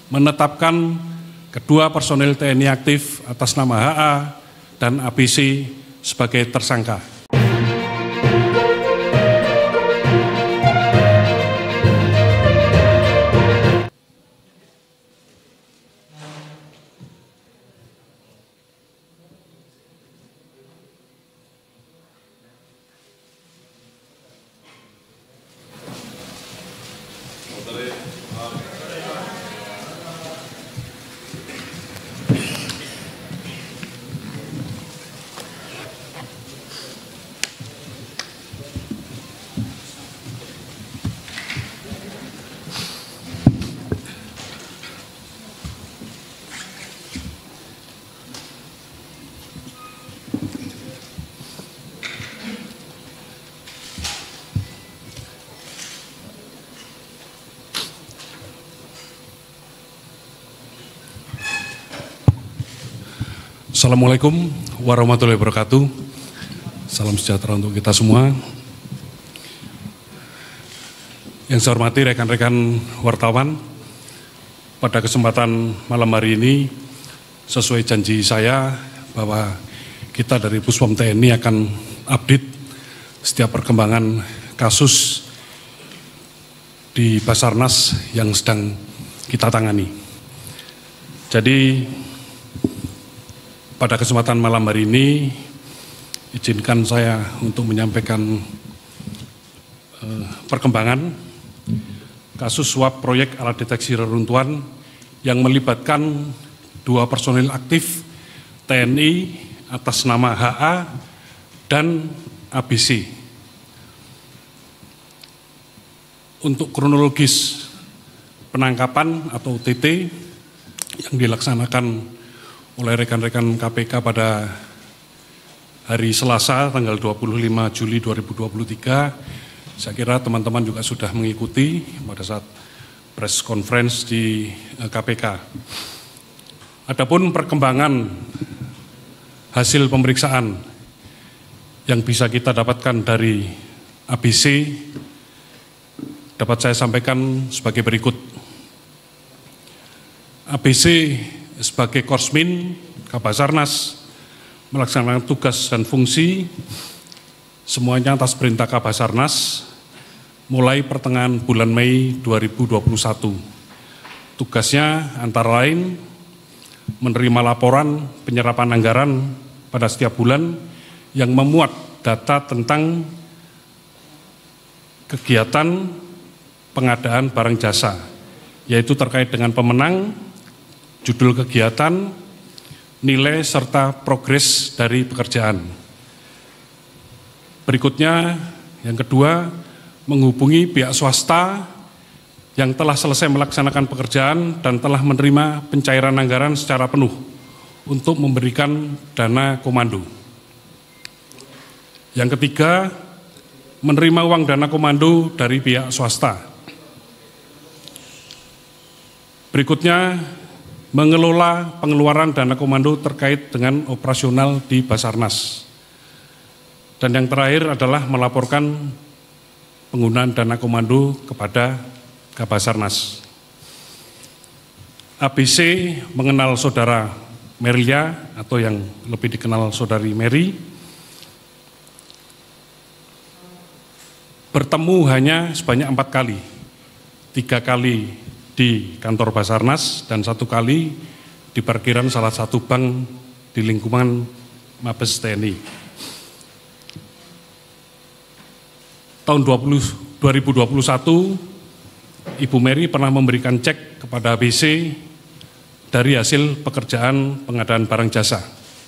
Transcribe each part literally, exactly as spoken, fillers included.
menetapkan kedua personil T N I aktif atas nama H A dan A B C sebagai tersangka. Assalamualaikum warahmatullahi wabarakatuh. Salam sejahtera untuk kita semua. Yang saya hormati rekan-rekan wartawan, pada kesempatan malam hari ini sesuai janji saya bahwa kita dari Puspom T N I akan update setiap perkembangan kasus di Basarnas yang sedang kita tangani. Jadi pada kesempatan malam hari ini, izinkan saya untuk menyampaikan eh, perkembangan kasus suap proyek alat deteksi reruntuhan yang melibatkan dua personil aktif T N I atas nama H A dan A B C. Untuk kronologis penangkapan atau O T T yang dilaksanakan oleh rekan-rekan K P K pada hari Selasa tanggal dua puluh lima Juli dua ribu dua puluh tiga, saya kira teman-teman juga sudah mengikuti pada saat press conference di K P K. Adapun perkembangan hasil pemeriksaan yang bisa kita dapatkan dari A B C dapat saya sampaikan sebagai berikut. A B C sebagai Korsmin Kabasarnas melaksanakan tugas dan fungsi semuanya atas perintah Kabasarnas mulai pertengahan bulan Mei dua ribu dua puluh satu. Tugasnya antara lain menerima laporan penyerapan anggaran pada setiap bulan yang memuat data tentang kegiatan pengadaan barang jasa, yaitu terkait dengan pemenang, judul kegiatan, nilai, serta progres dari pekerjaan. Berikutnya, yang kedua, menghubungi pihak swasta yang telah selesai melaksanakan pekerjaan dan telah menerima pencairan anggaran secara penuh untuk memberikan dana komando. Yang ketiga, menerima uang dana komando dari pihak swasta. Berikutnya, mengelola pengeluaran dana komando terkait dengan operasional di Basarnas. Dan yang terakhir adalah melaporkan penggunaan dana komando kepada Kabasarnas. A B C mengenal saudara Meria atau yang lebih dikenal saudari Mary. Bertemu hanya sebanyak empat kali, tiga kali di kantor Basarnas dan satu kali di parkiran salah satu bank di lingkungan Mabes T N I. Tahun dua ribu dua puluh satu, Ibu Mary pernah memberikan cek kepada A B C dari hasil pekerjaan pengadaan barang jasa.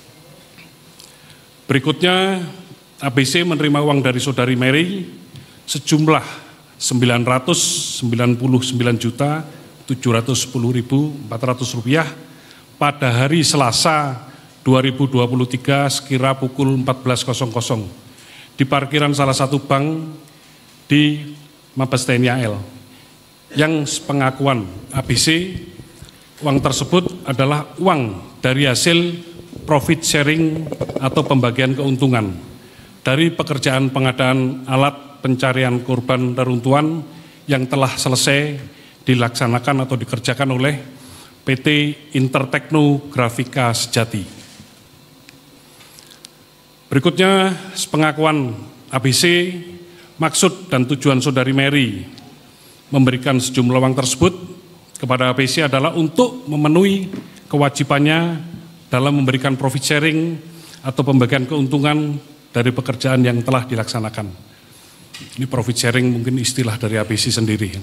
Berikutnya, A B C menerima uang dari saudari Mary sejumlah sembilan ratus sembilan puluh sembilan juta tujuh ratus sepuluh ribu empat ratus rupiah pada hari Selasa dua ribu dua puluh tiga sekira pukul empat belas di parkiran salah satu bank di Mabes T N I A L. Yang pengakuan A B C, uang tersebut adalah uang dari hasil profit sharing atau pembagian keuntungan dari pekerjaan pengadaan alat pencarian korban reruntuhan yang telah selesai dilaksanakan atau dikerjakan oleh P T Intertekno Grafika Sejati. Berikutnya pengakuan A B C, maksud dan tujuan Saudari Mary memberikan sejumlah uang tersebut kepada A B C adalah untuk memenuhi kewajibannya dalam memberikan profit sharing atau pembagian keuntungan dari pekerjaan yang telah dilaksanakan. Ini profit sharing mungkin istilah dari A B C sendiri.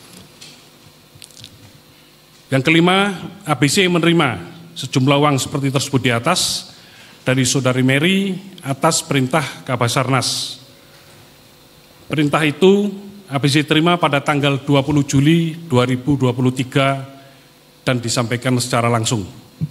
Yang kelima, A B C menerima sejumlah uang seperti tersebut di atas dari Saudari Mary atas perintah Kabasarnas. Perintah itu A B C terima pada tanggal dua puluh Juli dua ribu dua puluh tiga dan disampaikan secara langsung.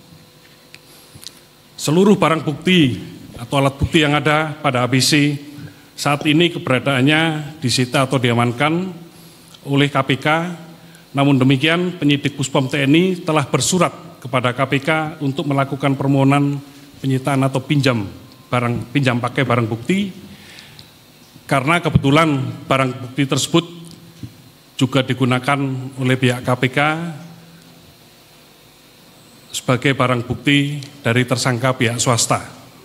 Seluruh barang bukti atau alat bukti yang ada pada A B C saat ini keberadaannya disita atau diamankan oleh K P K. Namun demikian, penyidik Puspom T N I telah bersurat kepada K P K untuk melakukan permohonan penyitaan atau pinjam barang pinjam pakai barang bukti, karena kebetulan barang bukti tersebut juga digunakan oleh pihak K P K sebagai barang bukti dari tersangka pihak swasta.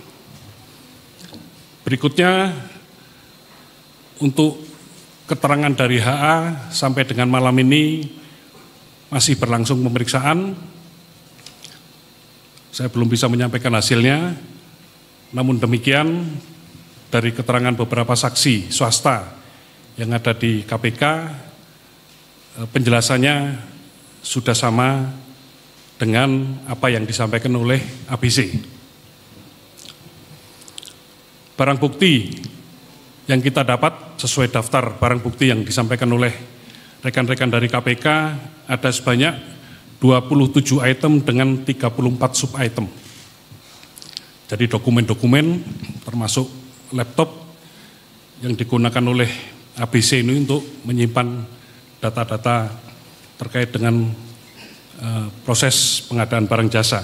Berikutnya, untuk keterangan dari H A sampai dengan malam ini masih berlangsung pemeriksaan. Saya belum bisa menyampaikan hasilnya, namun demikian dari keterangan beberapa saksi swasta yang ada di K P K, penjelasannya sudah sama dengan apa yang disampaikan oleh A B C. Barang bukti yang kita dapat sesuai daftar barang bukti yang disampaikan oleh rekan-rekan dari K P K ada sebanyak dua puluh tujuh item dengan tiga puluh empat sub-item. Jadi dokumen-dokumen termasuk laptop yang digunakan oleh A B C ini untuk menyimpan data-data terkait dengan uh, proses pengadaan barang jasa.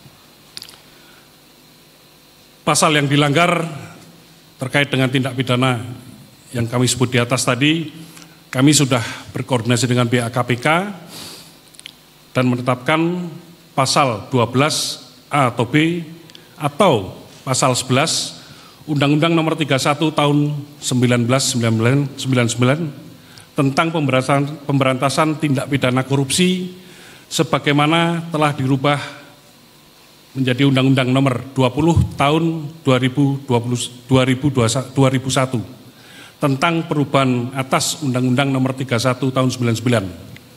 Pasal yang dilanggar terkait dengan tindak pidana yang kami sebut di atas tadi, kami sudah berkoordinasi dengan pihak K P K dan menetapkan pasal dua belas A atau B atau pasal sebelas Undang-Undang Nomor tiga puluh satu Tahun seribu sembilan ratus sembilan puluh sembilan tentang pemberantasan, pemberantasan tindak pidana korupsi sebagaimana telah dirubah menjadi Undang-Undang Nomor dua puluh Tahun dua ribu dua puluh satu tentang perubahan atas Undang-Undang Nomor tiga puluh satu Tahun sembilan puluh sembilan.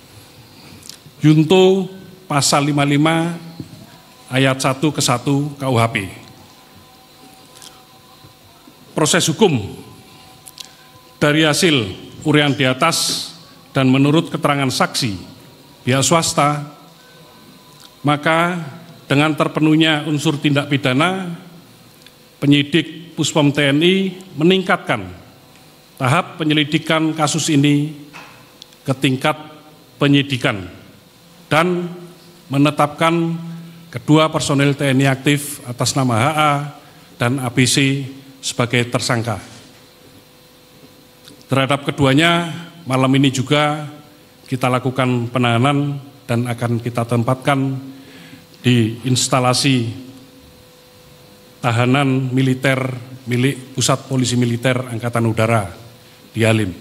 Junto pasal lima puluh lima ayat satu ke satu K U H P. Proses hukum dari hasil uraian di atas dan menurut keterangan saksi pihak swasta, maka dengan terpenuhnya unsur tindak pidana, penyidik Puspom T N I meningkatkan tahap penyelidikan kasus ini ke tingkat penyidikan dan menetapkan kedua personil T N I aktif atas nama H A dan A B C sebagai tersangka. Terhadap keduanya, malam ini juga kita lakukan penahanan dan akan kita tempatkan di instalasi tahanan militer milik Pusat Polisi Militer Angkatan Udara di Halim.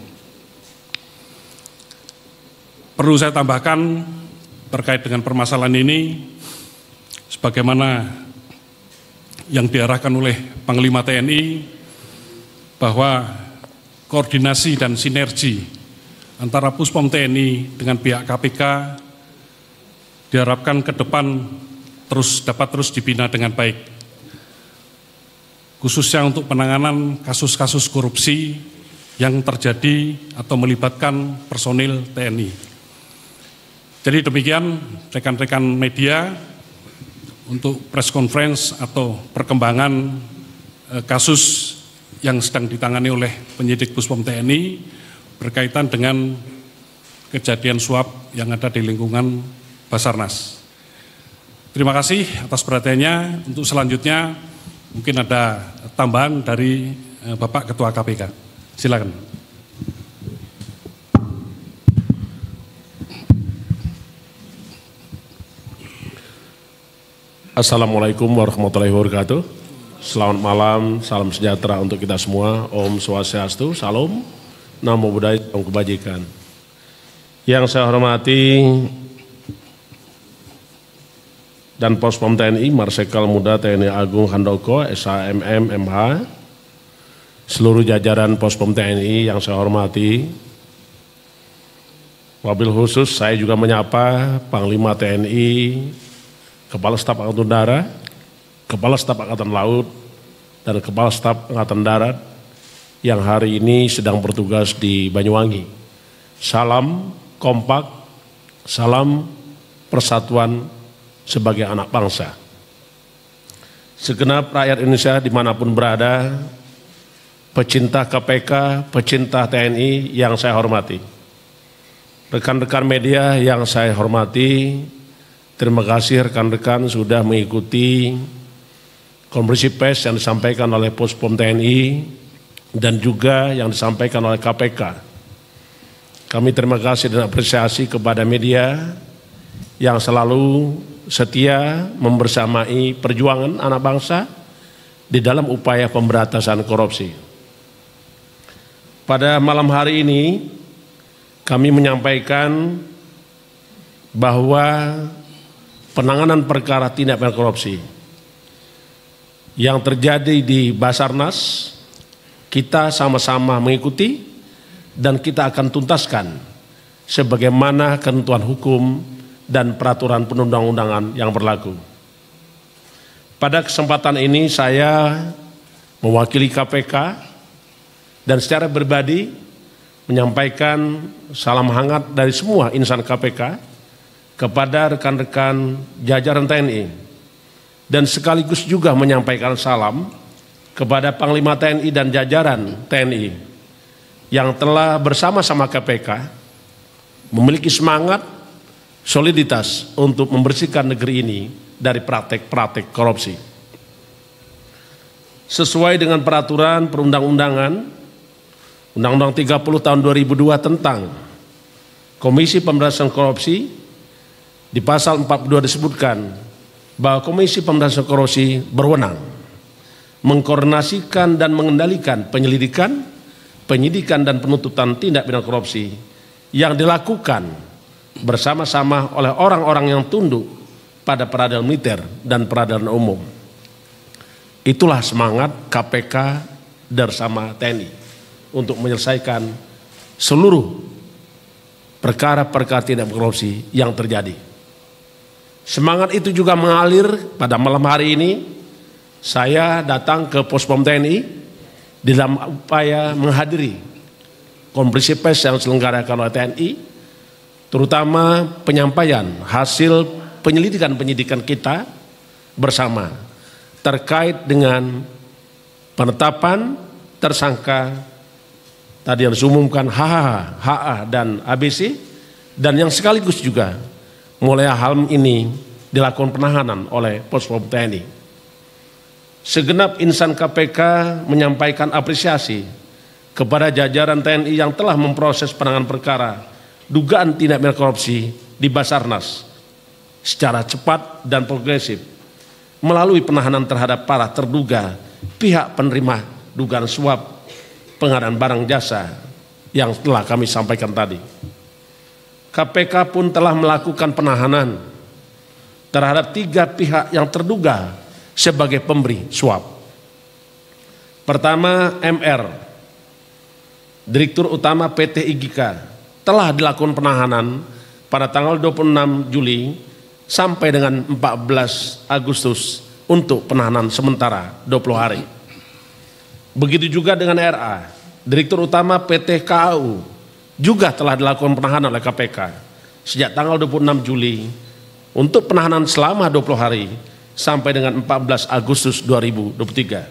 Perlu saya tambahkan terkait dengan permasalahan ini, sebagaimana yang diarahkan oleh Panglima T N I, bahwa koordinasi dan sinergi antara Puspom T N I dengan pihak K P K diharapkan ke depan terus dapat terus dibina dengan baik, khususnya untuk penanganan kasus-kasus korupsi yang terjadi atau melibatkan personil T N I. Jadi demikian rekan-rekan media, untuk press conference atau perkembangan eh, kasus yang sedang ditangani oleh penyidik Puspom T N I berkaitan dengan kejadian suap yang ada di lingkungan Basarnas. Terima kasih atas perhatiannya. Untuk selanjutnya mungkin ada tambahan dari eh, Bapak Ketua K P K. Silakan. Assalamualaikum warahmatullahi wabarakatuh. Selamat malam, salam sejahtera untuk kita semua. Om Swastiastu, Salam, Namo Buddhaya, Salam Kebajikan. Yang saya hormati dan Pospom T N I, Marsikal Muda T N I Agung Handoko, S H M M M H, seluruh jajaran Pospom T N I yang saya hormati. Wabil khusus saya juga menyapa Panglima T N I, Kepala Staf Angkatan Darat, Kepala Staf Angkatan Laut, dan Kepala Staf Angkatan Darat yang hari ini sedang bertugas di Banyuwangi. Salam kompak, salam persatuan sebagai anak bangsa. Segenap rakyat Indonesia dimanapun berada, pecinta K P K, pecinta T N I yang saya hormati, rekan-rekan media yang saya hormati, terima kasih rekan-rekan sudah mengikuti konferensi pers yang disampaikan oleh Pospom T N I dan juga yang disampaikan oleh K P K. Kami terima kasih dan apresiasi kepada media yang selalu setia membersamai perjuangan anak bangsa di dalam upaya pemberantasan korupsi. Pada malam hari ini kami menyampaikan bahwa penanganan perkara tindak pidana korupsi yang terjadi di Basarnas, kita sama-sama mengikuti dan kita akan tuntaskan sebagaimana ketentuan hukum dan peraturan perundang-undangan yang berlaku. Pada kesempatan ini saya mewakili K P K dan secara pribadi menyampaikan salam hangat dari semua insan K P K kepada rekan-rekan jajaran T N I dan sekaligus juga menyampaikan salam kepada Panglima T N I dan jajaran T N I yang telah bersama-sama K P K memiliki semangat soliditas untuk membersihkan negeri ini dari praktek-praktek korupsi. Sesuai dengan peraturan perundang-undangan Undang-Undang tiga puluh tahun dua ribu dua tentang Komisi Pemberantasan Korupsi, di pasal empat puluh dua disebutkan bahwa Komisi Pemberantasan Korupsi berwenang mengkoordinasikan dan mengendalikan penyelidikan, penyidikan dan penuntutan tindak pidana korupsi yang dilakukan bersama-sama oleh orang-orang yang tunduk pada peradilan militer dan peradilan umum. Itulah semangat K P K bersama T N I untuk menyelesaikan seluruh perkara-perkara tindak korupsi yang terjadi. Semangat itu juga mengalir pada malam hari ini. Saya datang ke Pospom T N I dalam upaya menghadiri konferensi pers yang diselenggarakan oleh T N I, terutama penyampaian hasil penyelidikan-penyidikan kita bersama terkait dengan penetapan tersangka tadi yang diumumkan H H, H A dan A B C, dan yang sekaligus juga mulai hal ini dilakukan penahanan oleh Pospom T N I. Segenap insan K P K menyampaikan apresiasi kepada jajaran T N I yang telah memproses penanganan perkara dugaan tindak pidana korupsi di Basarnas secara cepat dan progresif melalui penahanan terhadap para terduga pihak penerima dugaan suap pengadaan barang jasa yang telah kami sampaikan tadi. K P K pun telah melakukan penahanan terhadap tiga pihak yang terduga sebagai pemberi suap. Pertama, M R, Direktur Utama P T I G I K A, telah dilakukan penahanan pada tanggal dua puluh enam Juli sampai dengan empat belas Agustus untuk penahanan sementara dua puluh hari. Begitu juga dengan R A, Direktur Utama P T K A U, juga telah dilakukan penahanan oleh K P K sejak tanggal dua puluh enam Juli untuk penahanan selama dua puluh hari sampai dengan empat belas Agustus dua ribu dua puluh tiga.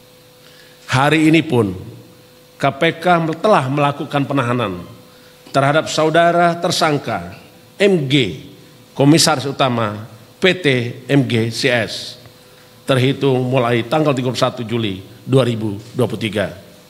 Hari ini pun K P K telah melakukan penahanan terhadap saudara tersangka M G, Komisaris Utama P T M G C S, terhitung mulai tanggal tiga puluh satu Juli dua ribu dua puluh tiga.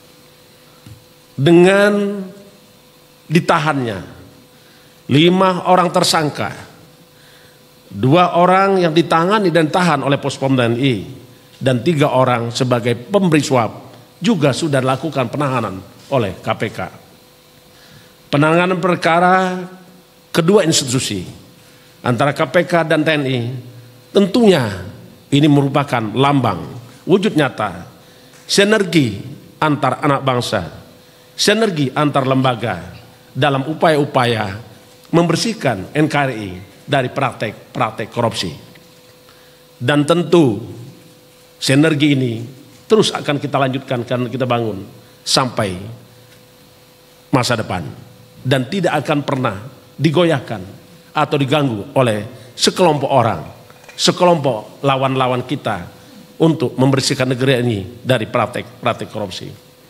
Dengan ditahannya lima orang tersangka Dua orang yang ditangani dan tahan oleh Puspom T N I dan tiga orang sebagai pemberi suap juga sudah dilakukan penahanan oleh K P K. Penanganan perkara kedua institusi antara K P K dan T N I tentunya ini merupakan lambang wujud nyata sinergi antar anak bangsa, sinergi antar lembaga dalam upaya-upaya membersihkan N K R I dari praktek-praktek korupsi. Dan tentu sinergi ini terus akan kita lanjutkan, karena kita bangun sampai masa depan dan tidak akan pernah digoyahkan atau diganggu oleh sekelompok orang, sekelompok lawan-lawan kita untuk membersihkan negeri ini dari praktek-praktek korupsi.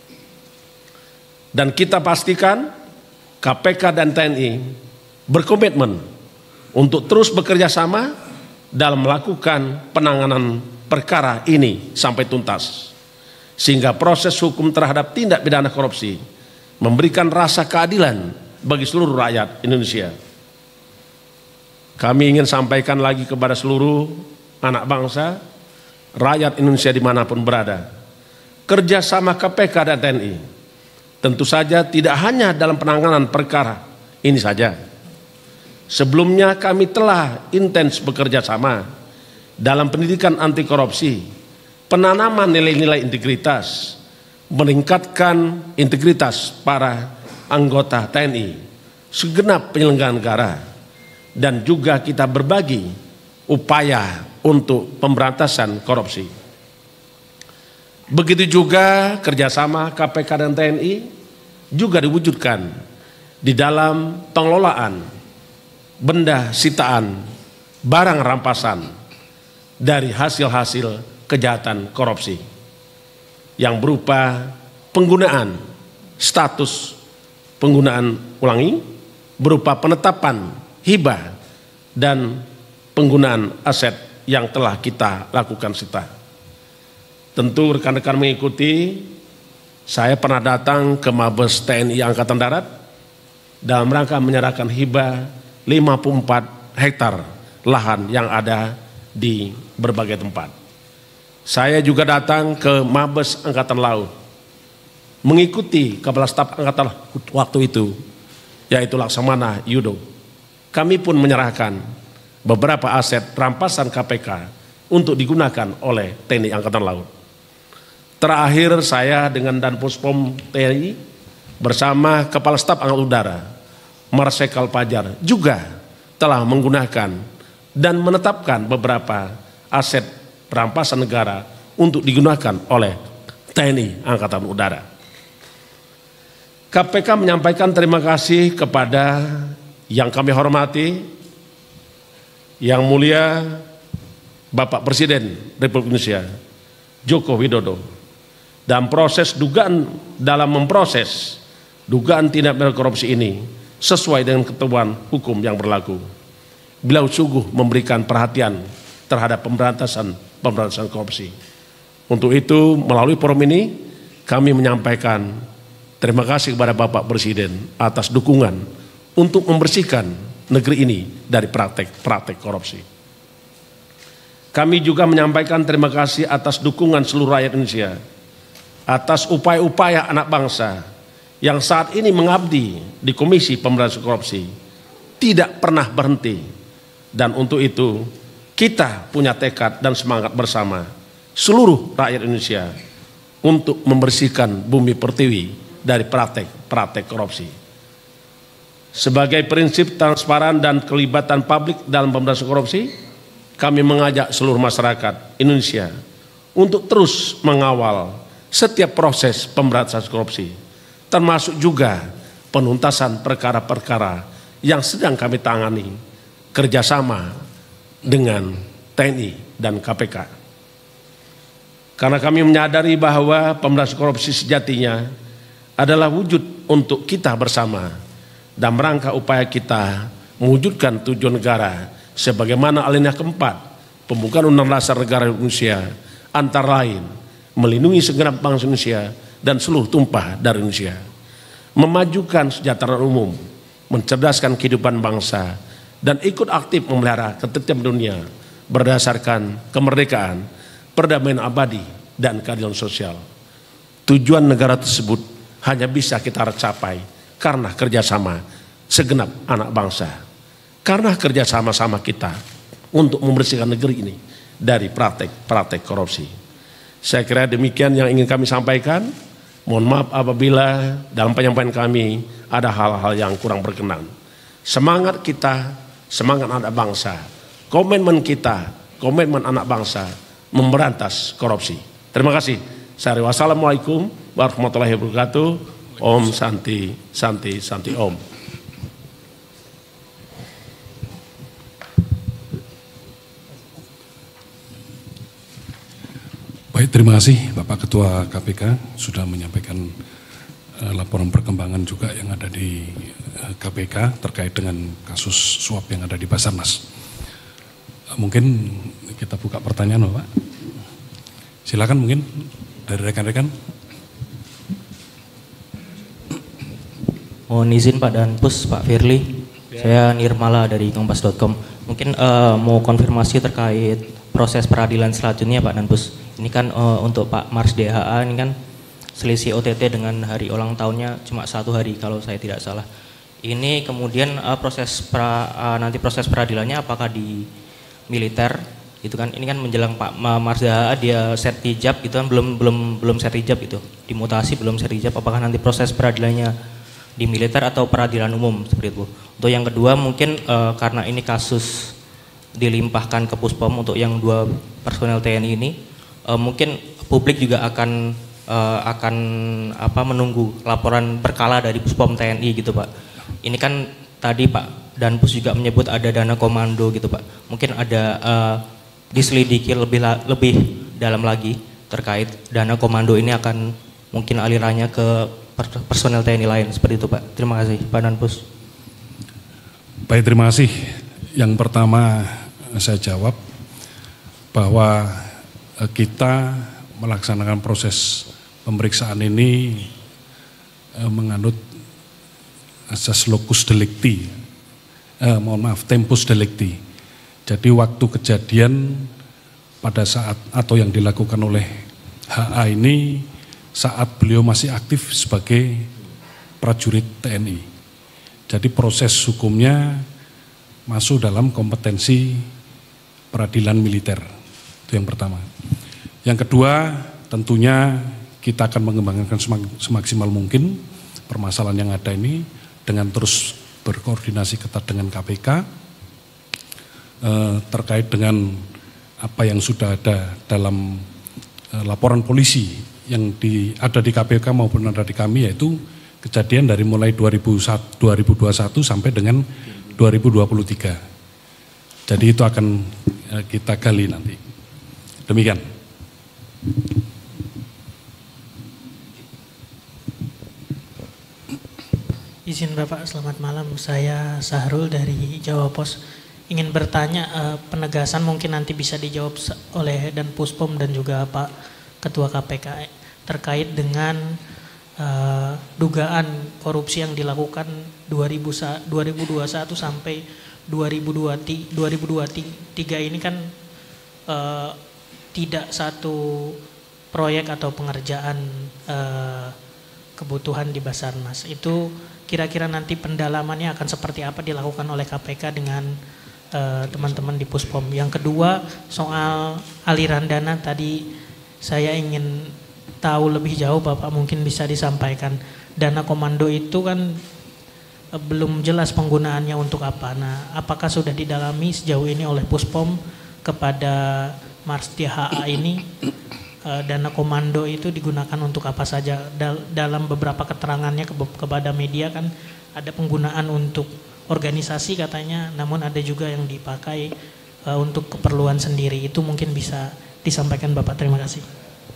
Dan kita pastikan K P K dan T N I berkomitmen untuk terus bekerja sama dalam melakukan penanganan perkara ini sampai tuntas, sehingga proses hukum terhadap tindak pidana korupsi memberikan rasa keadilan bagi seluruh rakyat Indonesia. Kami ingin sampaikan lagi kepada seluruh anak bangsa, rakyat Indonesia dimanapun berada, kerjasama K P K dan T N I tentu saja tidak hanya dalam penanganan perkara ini saja. Sebelumnya kami telah intens bekerja sama dalam pendidikan anti korupsi, penanaman nilai-nilai integritas, meningkatkan integritas para anggota T N I, segenap penyelenggara negara, dan juga kita berbagi upaya untuk pemberantasan korupsi. Begitu juga kerjasama K P K dan T N I juga diwujudkan di dalam pengelolaan benda sitaan, barang rampasan dari hasil-hasil kejahatan korupsi yang berupa penggunaan status penggunaan ulangi, berupa penetapan hibah dan penggunaan aset yang telah kita lakukan sita. Tentu rekan-rekan mengikuti, saya pernah datang ke Mabes T N I Angkatan Darat dalam rangka menyerahkan hibah lima puluh empat hektar lahan yang ada di berbagai tempat. Saya juga datang ke Mabes Angkatan Laut mengikuti Kepala Staf Angkatan Laut waktu itu, yaitu Laksamana Yudo. Kami pun menyerahkan beberapa aset rampasan K P K untuk digunakan oleh T N I Angkatan Laut. Terakhir saya dengan Danpuspom T N I bersama Kepala Staf Angkatan Udara Marsikal Fajar juga telah menggunakan dan menetapkan beberapa aset rampasan negara untuk digunakan oleh T N I Angkatan Udara. K P K menyampaikan terima kasih kepada yang kami hormati, Yang Mulia Bapak Presiden Republik Indonesia Joko Widodo, dan proses dugaan dalam memproses dugaan tindak pidana korupsi ini sesuai dengan ketentuan hukum yang berlaku. Beliau sungguh memberikan perhatian terhadap pemberantasan pemberantasan korupsi. Untuk itu melalui forum ini kami menyampaikan terima kasih kepada Bapak Presiden atas dukungan untuk membersihkan negeri ini dari praktek-praktek korupsi. Kami juga menyampaikan terima kasih atas dukungan seluruh rakyat Indonesia atas upaya-upaya anak bangsa yang saat ini mengabdi di Komisi Pemberantasan Korupsi tidak pernah berhenti, dan untuk itu kita punya tekad dan semangat bersama seluruh rakyat Indonesia untuk membersihkan bumi pertiwi dari praktek-praktek korupsi. Sebagai prinsip transparan dan kelibatan publik dalam pemberantasan korupsi, kami mengajak seluruh masyarakat Indonesia untuk terus mengawal setiap proses pemberantasan korupsi, termasuk juga penuntasan perkara-perkara yang sedang kami tangani kerjasama dengan T N I dan K P K. Karena kami menyadari bahwa pemberantasan korupsi sejatinya adalah wujud untuk kita bersama dan rangka upaya kita mewujudkan tujuan negara sebagaimana alinea keempat pembukaan Undang-Undang Dasar Negara Indonesia, antara lain melindungi segenap bangsa Indonesia dan seluruh tumpah dari Indonesia, memajukan kesejahteraan umum, mencerdaskan kehidupan bangsa, dan ikut aktif memelihara ketertiban dunia berdasarkan kemerdekaan, perdamaian abadi, dan keadilan sosial. Tujuan negara tersebut hanya bisa kita capai karena kerjasama segenap anak bangsa, karena kerjasama-sama kita untuk membersihkan negeri ini dari praktek-praktek korupsi. Saya kira demikian yang ingin kami sampaikan. Mohon maaf apabila dalam penyampaian kami ada hal-hal yang kurang berkenan. Semangat kita, semangat anak bangsa, komitmen kita, komitmen anak bangsa memberantas korupsi. Terima kasih. Saya wassalamualaikum warahmatullahi wabarakatuh. Om Santi, Santi, Santi Om. Baik, terima kasih Bapak Ketua K P K sudah menyampaikan uh, laporan perkembangan juga yang ada di uh, K P K terkait dengan kasus suap yang ada di Basarnas. Uh, mungkin kita buka pertanyaan Bapak. Silakan mungkin dari rekan-rekan. Mohon izin Pak Danpus, Pak Firly. Ya. Saya Nirmala dari kompas titik com. Mungkin uh, mau konfirmasi terkait proses peradilan selanjutnya Pak Danpus. Ini kan uh, untuk Pak Mars D H A ini kan selisih O T T dengan hari ulang tahunnya cuma satu hari kalau saya tidak salah. Ini kemudian uh, proses pra, uh, nanti proses peradilannya apakah di militer gitu kan? Ini kan menjelang Pak Mars D H A dia sertijab gitu kan, belum belum belum sertijab itu, dimutasi belum sertijab. Apakah nanti proses peradilannya di militer atau peradilan umum seperti itu? Untuk yang kedua mungkin uh, karena ini kasus dilimpahkan ke Puspom untuk yang dua personel T N I ini. Uh, mungkin publik juga akan uh, akan apa menunggu laporan berkala dari Puspom T N I gitu Pak. Ini kan tadi Pak Danpus juga menyebut ada dana komando gitu Pak. Mungkin ada uh, diselidiki lebih lebih dalam lagi terkait dana komando ini akan mungkin alirannya ke personel T N I lain seperti itu Pak. Terima kasih Pak Danpus. Baik, terima kasih. Yang pertama saya jawab bahwa kita melaksanakan proses pemeriksaan ini eh, menganut asas locus delicti, eh, mohon maaf, tempus delicti. Jadi waktu kejadian pada saat atau yang dilakukan oleh H A ini saat beliau masih aktif sebagai prajurit T N I. Jadi proses hukumnya masuk dalam kompetensi peradilan militer. Itu yang pertama. Yang kedua, tentunya kita akan mengembangkan semaksimal mungkin permasalahan yang ada ini dengan terus berkoordinasi ketat dengan K P K eh, terkait dengan apa yang sudah ada dalam eh, laporan polisi yang di, ada di K P K maupun ada di kami, yaitu kejadian dari mulai dua ribu dua puluh satu sampai dengan dua ribu dua puluh tiga. Jadi itu akan eh, kita gali nanti. Demikian. Izin Bapak, selamat malam. Saya Sahrul dari Jawa Pos. Ingin bertanya, eh, penegasan mungkin nanti bisa dijawab oleh Dan Puspom dan juga Pak Ketua K P K terkait dengan eh, dugaan korupsi yang dilakukan dua ribu dua puluh satu sampai dua ribu dua puluh tiga ini kan eh, tidak satu proyek atau pengerjaan eh, kebutuhan di Basarnas. Itu kira-kira nanti pendalamannya akan seperti apa dilakukan oleh K P K dengan teman-teman uh, di Puspom. Yang kedua, soal aliran dana tadi saya ingin tahu lebih jauh, Bapak mungkin bisa disampaikan. Dana komando itu kan uh, belum jelas penggunaannya untuk apa. Nah, apakah sudah didalami sejauh ini oleh Puspom kepada Mars D H A ini? Dana komando itu digunakan untuk apa saja? Dalam beberapa keterangannya kepada media kan ada penggunaan untuk organisasi katanya, namun ada juga yang dipakai uh, untuk keperluan sendiri. Itu mungkin bisa disampaikan Bapak. Terima kasih.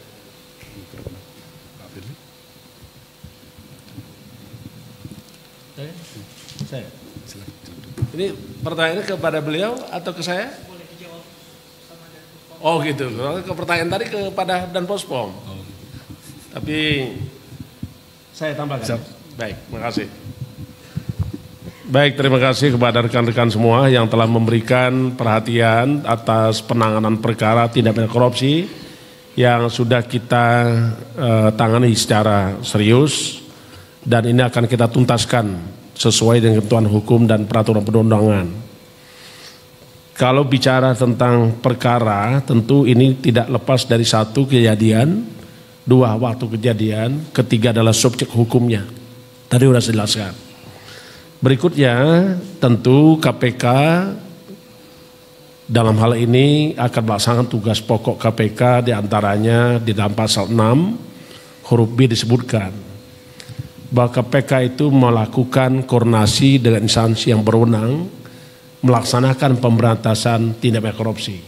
Saya. Ini pertanyaannya kepada beliau atau ke saya? Oh gitu, ke pertanyaan tadi kepada Dan Puspom. Oh. Tapi saya tambahkan. Siap. Baik, terima kasih. Baik, terima kasih kepada rekan-rekan semua yang telah memberikan perhatian atas penanganan perkara tindak pidana korupsi yang sudah kita uh, tangani secara serius dan ini akan kita tuntaskan sesuai dengan ketentuan hukum dan peraturan perundang-undangan. Kalau bicara tentang perkara, tentu ini tidak lepas dari satu kejadian, dua waktu kejadian, ketiga adalah subjek hukumnya. Tadi sudah saya jelaskan. Berikutnya, tentu K P K dalam hal ini akan melaksanakan tugas pokok K P K diantaranya di dalam pasal enam huruf B disebutkan bahwa K P K itu melakukan koordinasi dengan instansi yang berwenang melaksanakan pemberantasan tindak pidana korupsi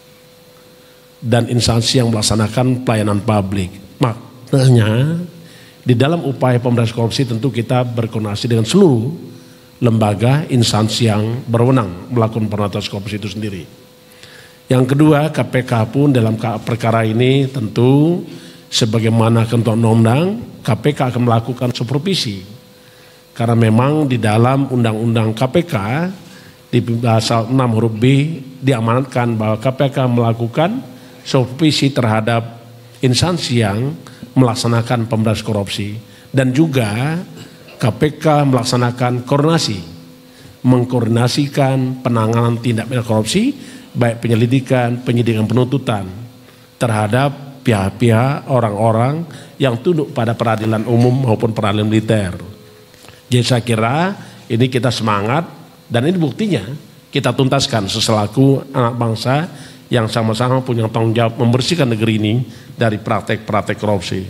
dan instansi yang melaksanakan pelayanan publik. Maknanya di dalam upaya pemberantasan korupsi tentu kita berkoordinasi dengan seluruh lembaga instansi yang berwenang melakukan pemberantasan korupsi itu sendiri. Yang kedua, K P K pun dalam perkara ini tentu sebagaimana ketentuan undang-undang, K P K akan melakukan supervisi karena memang di dalam undang-undang K P K di pasal enam huruf B diamanatkan bahwa K P K melakukan supervisi terhadap instansi yang melaksanakan pemberantasan korupsi dan juga K P K melaksanakan koordinasi mengkoordinasikan penanganan tindak pidana korupsi baik penyelidikan, penyidikan, penuntutan terhadap pihak-pihak orang-orang yang tunduk pada peradilan umum maupun peradilan militer. Jadi saya kira ini kita semangat dan ini buktinya kita tuntaskan seselaku anak bangsa yang sama-sama punya tanggung jawab membersihkan negeri ini dari praktek-praktek korupsi.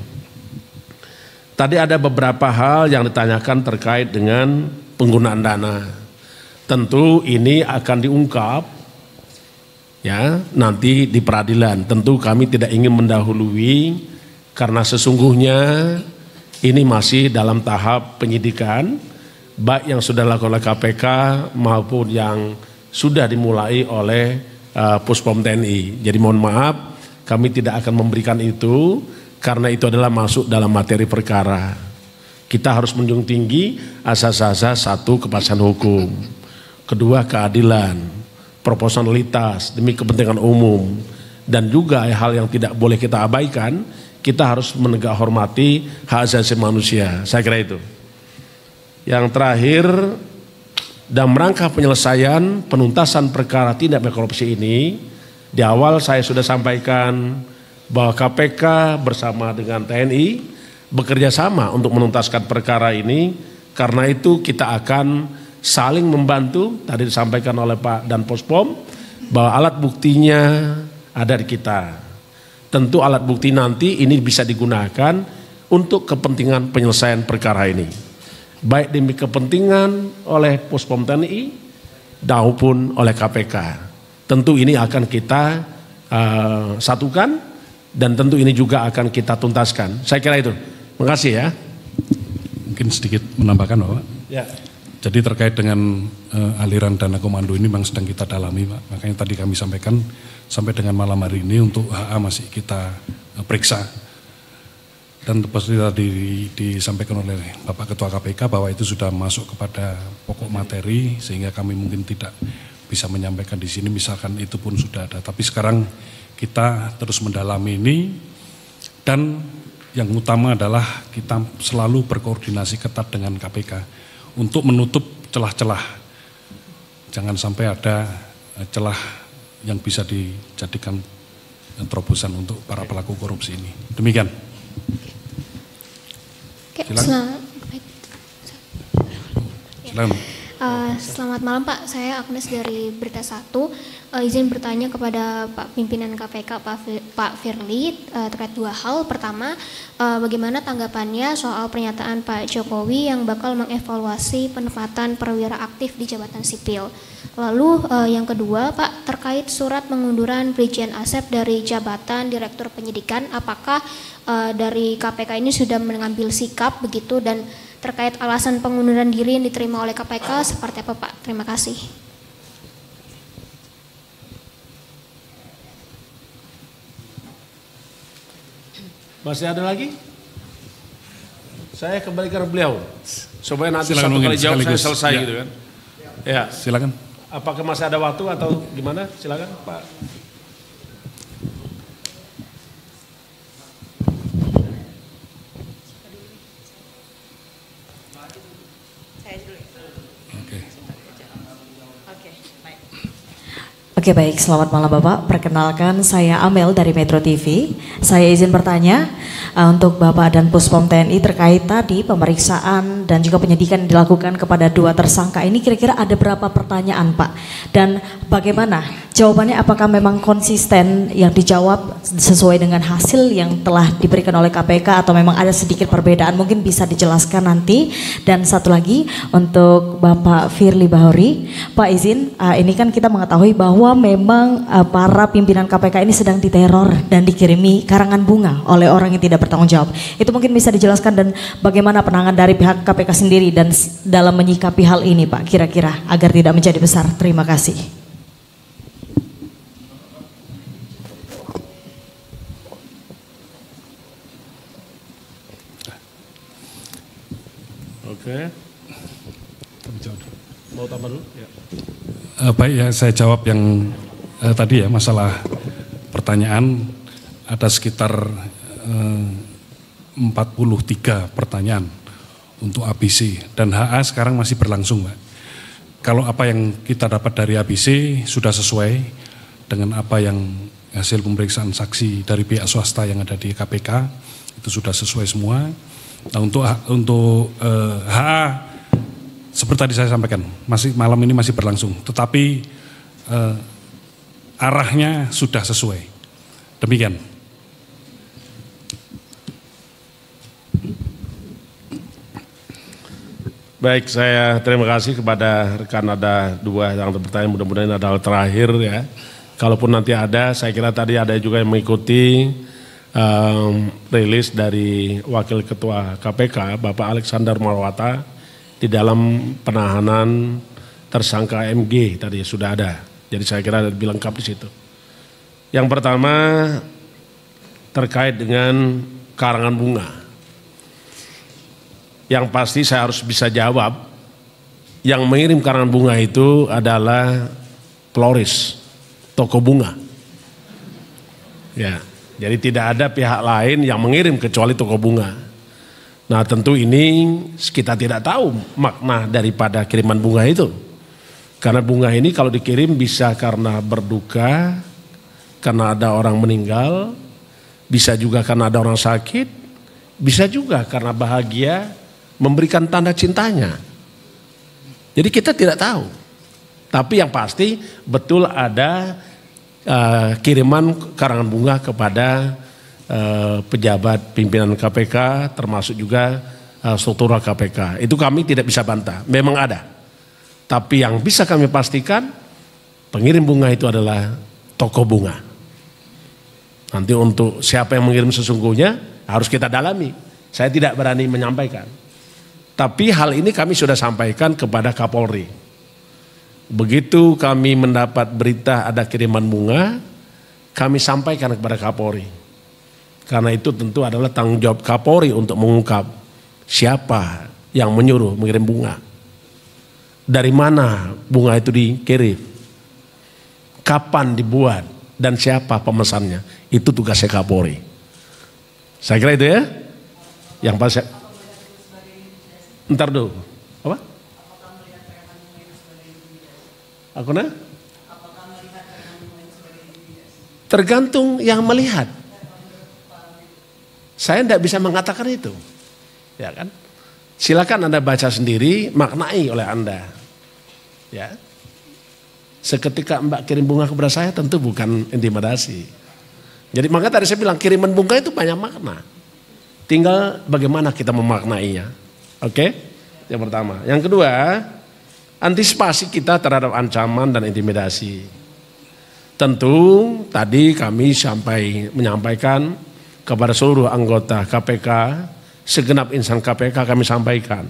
Tadi ada beberapa hal yang ditanyakan terkait dengan penggunaan dana. Tentu ini akan diungkap ya nanti di peradilan. Tentu kami tidak ingin mendahului karena sesungguhnya ini masih dalam tahap penyidikan baik yang sudah dilakukan oleh K P K maupun yang sudah dimulai oleh uh, Puspom T N I. Jadi mohon maaf kami tidak akan memberikan itu karena itu adalah masuk dalam materi perkara. Kita harus menjunjung tinggi asas-asas satu kepastian hukum, kedua keadilan, proporsionalitas demi kepentingan umum dan juga hal yang tidak boleh kita abaikan, kita harus menegak hormati hak asasi manusia. Saya kira itu. Yang terakhir, dalam rangka penyelesaian penuntasan perkara tindak pidana korupsi ini, di awal saya sudah sampaikan bahwa K P K bersama dengan T N I bekerja sama untuk menuntaskan perkara ini. Karena itu kita akan saling membantu. Tadi disampaikan oleh Pak Dan Puspom bahwa alat buktinya ada di kita. Tentu alat bukti nanti ini bisa digunakan untuk kepentingan penyelesaian perkara ini. Baik demi kepentingan oleh Puspom T N I maupun oleh K P K. Tentu ini akan kita uh, satukan dan tentu ini juga akan kita tuntaskan. Saya kira itu. Terima kasih ya. Mungkin sedikit menambahkan Bapak. Ya. Jadi terkait dengan uh, aliran dana komando ini memang sedang kita dalami Pak. Makanya tadi kami sampaikan sampai dengan malam hari ini untuk H A masih kita uh, periksa. Dan seperti tadi disampaikan oleh Bapak Ketua K P K bahwa itu sudah masuk kepada pokok materi sehingga kami mungkin tidak bisa menyampaikan di sini misalkan itu pun sudah ada. Tapi sekarang kita terus mendalami ini dan yang utama adalah kita selalu berkoordinasi ketat dengan K P K untuk menutup celah-celah. Jangan sampai ada celah yang bisa dijadikan terobosan untuk para pelaku korupsi ini. Demikian. Oke, Silakan. Silakan. Uh, selamat malam Pak, saya Agnes dari Berita Satu. Uh, izin bertanya kepada Pak Pimpinan K P K Pak, Pak Firly uh, terkait dua hal. Pertama, uh, bagaimana tanggapannya soal pernyataan Pak Jokowi yang bakal mengevaluasi penempatan perwira aktif di jabatan sipil. Lalu uh, yang kedua Pak, terkait surat pengunduran Brigjen Asep dari jabatan Direktur Penyidikan, apakah uh, dari K P K ini sudah mengambil sikap begitu dan terkait alasan pengunduran diri yang diterima oleh K P K seperti apa Pak? Terima kasih. Masih ada lagi? Saya kembalikan beliau supaya nanti Silakan satu kali jawab saya sekaligus. selesai Ya. gitu kan. Ya, silakan. Apakah masih ada waktu atau gimana? Silakan, Pak. Oke baik, selamat malam Bapak. Perkenalkan saya Amel dari Metro T V. Saya izin bertanya uh, untuk Bapak dan Puspom T N I terkait tadi pemeriksaan dan juga penyidikan yang dilakukan kepada dua tersangka ini, kira-kira ada berapa pertanyaan Pak? Dan bagaimana jawabannya, apakah memang konsisten yang dijawab sesuai dengan hasil yang telah diberikan oleh K P K atau memang ada sedikit perbedaan? Mungkin bisa dijelaskan nanti. Dan satu lagi untuk Bapak Firly Bahuri, Pak izin, uh, ini kan kita mengetahui bahwa memang uh, para pimpinan K P K ini sedang diteror dan dikirimi karangan bunga oleh orang yang tidak bertanggung jawab. Itu mungkin bisa dijelaskan dan bagaimana penanganan dari pihak K P K sendiri dan dalam menyikapi hal ini Pak, kira-kira agar tidak menjadi besar. Terima kasih. Oke. Mau tambah dulu? Ya. Uh, baik ya, saya jawab yang uh, tadi ya, masalah pertanyaan ada sekitar uh, empat puluh tiga pertanyaan untuk A B C dan H A sekarang masih berlangsung Pak. Kalau apa yang kita dapat dari A B C sudah sesuai dengan apa yang hasil pemeriksaan saksi dari pihak swasta yang ada di K P K, itu sudah sesuai semua. Nah untuk untuk uh, H A seperti tadi saya sampaikan, masih malam ini masih berlangsung, tetapi eh, arahnya sudah sesuai. Demikian. Baik, saya terima kasih kepada rekan, ada dua yang bertanya, mudah-mudahan ada hal terakhir ya. Kalaupun nanti ada, saya kira tadi ada juga yang mengikuti um, rilis dari Wakil Ketua K P K, Bapak Alexander Marwata, di dalam penahanan tersangka M G tadi sudah ada. Jadi saya kira lebih lengkap di situ. Yang pertama terkait dengan karangan bunga. Yang pasti saya harus bisa jawab, yang mengirim karangan bunga itu adalah florist, toko bunga. Ya, jadi tidak ada pihak lain yang mengirim kecuali toko bunga. Nah tentu ini kita tidak tahu makna daripada kiriman bunga itu. Karena bunga ini kalau dikirim bisa karena berduka, karena ada orang meninggal, bisa juga karena ada orang sakit, bisa juga karena bahagia memberikan tanda cintanya. Jadi kita tidak tahu. Tapi yang pasti betul ada uh, kiriman karangan bunga kepada Uh, pejabat pimpinan K P K, termasuk juga uh, struktural K P K. Itu kami tidak bisa bantah, memang ada. Tapi yang bisa kami pastikan, pengirim bunga itu adalah toko bunga. Nanti untuk siapa yang mengirim sesungguhnya harus kita dalami. Saya tidak berani menyampaikan. Tapi hal ini kami sudah sampaikan kepada Kapolri. Begitu kami mendapat berita ada kiriman bunga, kami sampaikan kepada Kapolri. Karena itu tentu adalah tanggung jawab Kapolri untuk mengungkap siapa yang menyuruh mengirim bunga. Dari mana bunga itu dikirim. Kapan dibuat dan siapa pemesannya. Itu tugasnya Kapolri. Saya kira itu ya. Yang pas saya... Ntar dulu. Apa? Aku nah? Tergantung yang melihat. Saya tidak bisa mengatakan itu, ya kan? Silakan Anda baca sendiri, maknai oleh Anda. Ya, seketika Mbak kirim bunga kepada saya tentu bukan intimidasi. Jadi maka tadi saya bilang kiriman bunga itu banyak makna. Tinggal bagaimana kita memaknainya. Oke? Yang pertama. Yang kedua, antisipasi kita terhadap ancaman dan intimidasi. Tentu tadi kami sampai menyampaikan kepada seluruh anggota K P K, segenap insan K P K kami sampaikan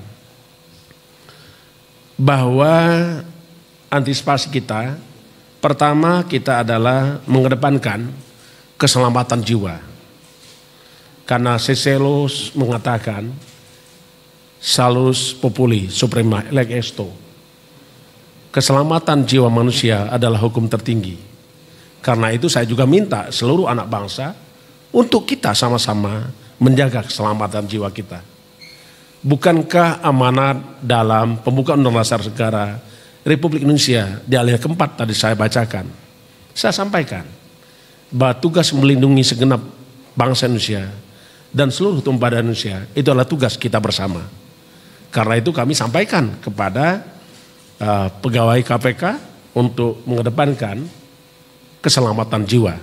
bahwa antisipasi kita pertama kita adalah mengedepankan keselamatan jiwa. Karena Ciceros mengatakan salus populi suprema leg esto. keselamatan jiwa manusia adalah hukum tertinggi. Karena itu saya juga minta seluruh anak bangsa untuk kita sama-sama menjaga keselamatan jiwa kita. Bukankah amanat dalam pembukaan Undang-Undang Dasar Negara Republik Indonesia di alinea keempat tadi saya bacakan, saya sampaikan bahwa tugas melindungi segenap bangsa Indonesia dan seluruh tumpah darah Indonesia itu adalah tugas kita bersama. Karena itu kami sampaikan kepada uh, pegawai K P K untuk mengedepankan keselamatan jiwa.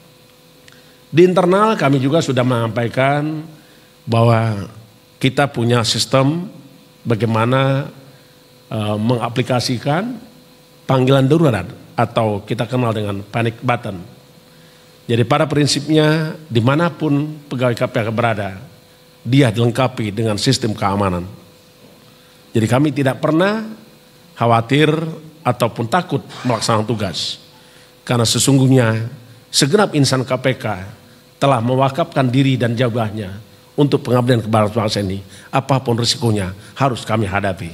Di internal kami juga sudah menyampaikan bahwa kita punya sistem bagaimana uh, mengaplikasikan panggilan darurat atau kita kenal dengan panic button. Jadi pada prinsipnya dimanapun pegawai K P K berada, dia dilengkapi dengan sistem keamanan. Jadi kami tidak pernah khawatir ataupun takut melaksanakan tugas. Karena sesungguhnya segenap insan K P K telah mewakafkan diri dan jabahnya untuk pengabdian kepada bangsa ini. Apapun risikonya harus kami hadapi.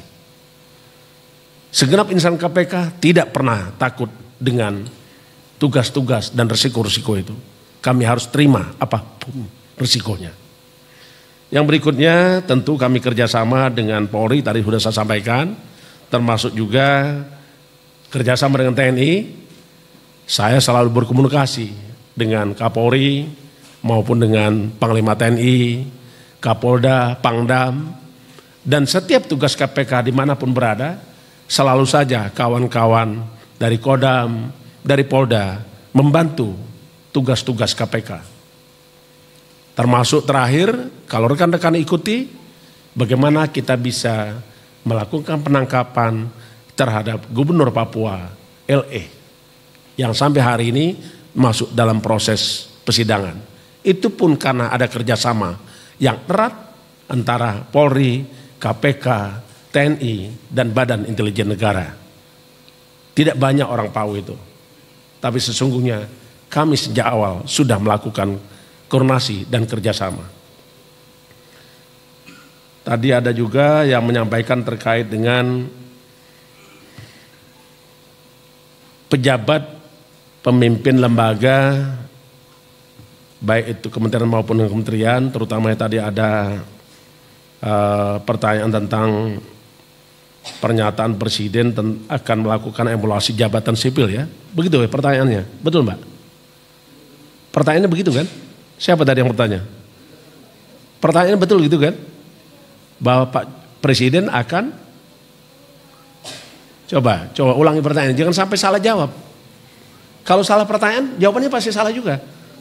Segenap insan K P K tidak pernah takut dengan tugas-tugas dan risiko-risiko itu. Kami harus terima apapun risikonya. Yang berikutnya tentu kami kerjasama dengan Polri, tadi sudah saya sampaikan, termasuk juga kerjasama dengan T N I. Saya selalu berkomunikasi dengan Kapolri maupun dengan Panglima T N I, Kapolda, Pangdam, dan setiap tugas K P K dimanapun berada, selalu saja kawan-kawan dari Kodam, dari Polda membantu tugas-tugas K P K. Termasuk terakhir, kalau rekan-rekan ikuti, bagaimana kita bisa melakukan penangkapan terhadap Gubernur Papua L E yang sampai hari ini masuk dalam proses persidangan. Itu pun karena ada kerjasama yang erat antara Polri, K P K, T N I, dan Badan Intelijen Negara. Tidak banyak orang tahu itu. Tapi sesungguhnya kami sejak awal sudah melakukan koordinasi dan kerjasama. Tadi ada juga yang menyampaikan terkait dengan pejabat pemimpin lembaga, baik itu kementerian maupun kementerian, terutama tadi ada uh, pertanyaan tentang pernyataan presiden akan melakukan evaluasi jabatan sipil ya. Begitu ya pertanyaannya, betul Mbak? Pertanyaannya begitu kan? Siapa tadi yang bertanya? Pertanyaannya betul gitu kan? Bahwa Pak Presiden akan, coba, coba ulangi pertanyaan, jangan sampai salah jawab. Kalau salah pertanyaan, jawabannya pasti salah juga.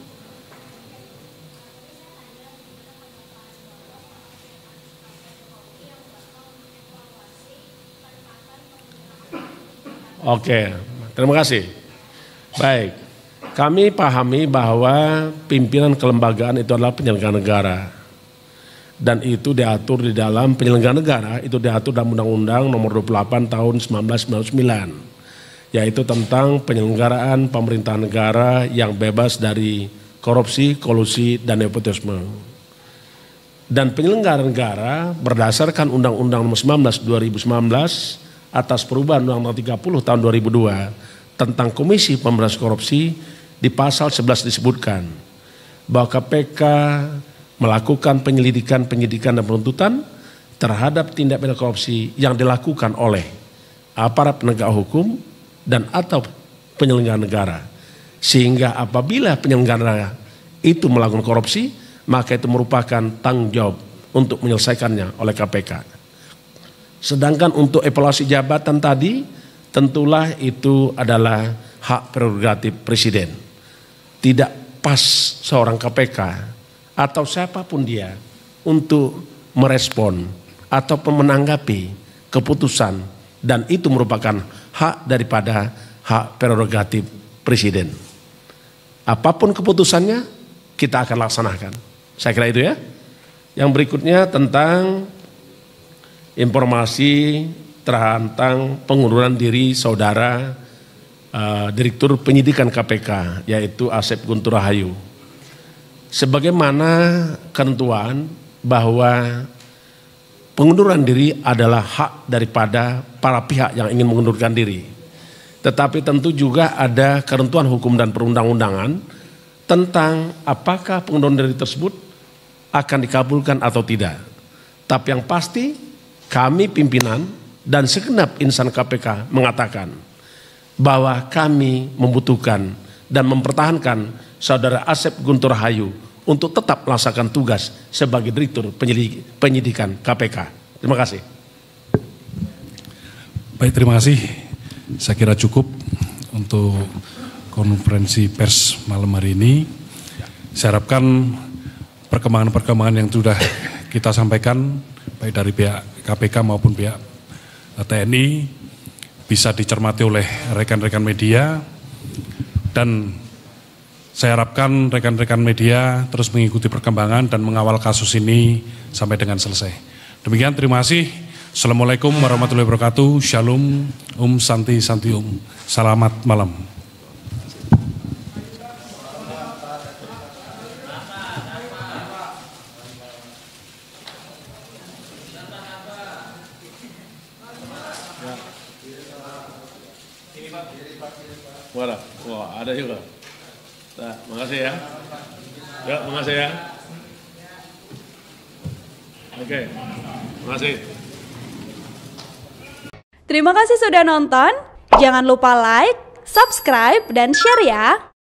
Oke, terima kasih. Baik, kami pahami bahwa pimpinan kelembagaan itu adalah penyelenggara negara. Dan itu diatur di dalam penyelenggara negara, itu diatur dalam Undang-Undang nomor dua puluh delapan tahun seribu sembilan ratus sembilan puluh sembilan. Yaitu tentang penyelenggaraan pemerintahan negara yang bebas dari korupsi, kolusi, dan nepotisme. Dan penyelenggara negara berdasarkan Undang-Undang nomor sembilan belas dua ribu sembilan belas atas perubahan Undang-Undang tiga puluh tahun dua ribu dua tentang Komisi Pemberantasan Korupsi, di pasal sebelas disebutkan bahwa K P K melakukan penyelidikan, penyidikan dan penuntutan terhadap tindak pidana korupsi yang dilakukan oleh aparat penegak hukum dan atau penyelenggara negara. Sehingga apabila penyelenggara itu melakukan korupsi, maka itu merupakan tanggung jawab untuk menyelesaikannya oleh K P K. Sedangkan untuk evaluasi jabatan tadi, tentulah itu adalah hak prerogatif presiden. Tidak pas seorang K P K atau siapapun dia untuk merespon atau menanggapi keputusan, dan itu merupakan hak daripada hak prerogatif presiden. Apapun keputusannya kita akan laksanakan. Saya kira itu ya. Yang berikutnya tentang informasi tentang pengunduran diri saudara uh, Direktur Penyidikan K P K, yaitu Asep Guntur Rahayu. Sebagaimana ketentuan bahwa pengunduran diri adalah hak daripada para pihak yang ingin mengundurkan diri. tetapi tentu juga ada ketentuan hukum dan perundang-undangan tentang apakah pengunduran diri tersebut akan dikabulkan atau tidak. Tapi yang pasti kami pimpinan dan segenap insan K P K mengatakan bahwa kami membutuhkan dan mempertahankan Saudara Asep Guntur Rahayu untuk tetap melaksanakan tugas sebagai Direktur Penyidikan K P K. Terima kasih. Baik, terima kasih. Saya kira cukup untuk konferensi pers malam hari ini. Saya harapkan perkembangan-perkembangan yang sudah kita sampaikan baik dari pihak K P K maupun pihak T N I bisa dicermati oleh rekan-rekan media, dan saya harapkan rekan-rekan media terus mengikuti perkembangan dan mengawal kasus ini sampai dengan selesai. Demikian, terima kasih. Assalamualaikum warahmatullahi wabarakatuh. Shalom, Om Santi Santi Om. Selamat malam. Wah, wah ada juga. Nah, makasih ya. Ya, makasih ya. Oke, makasih. Terima kasih sudah nonton. Jangan lupa like, subscribe, dan share ya.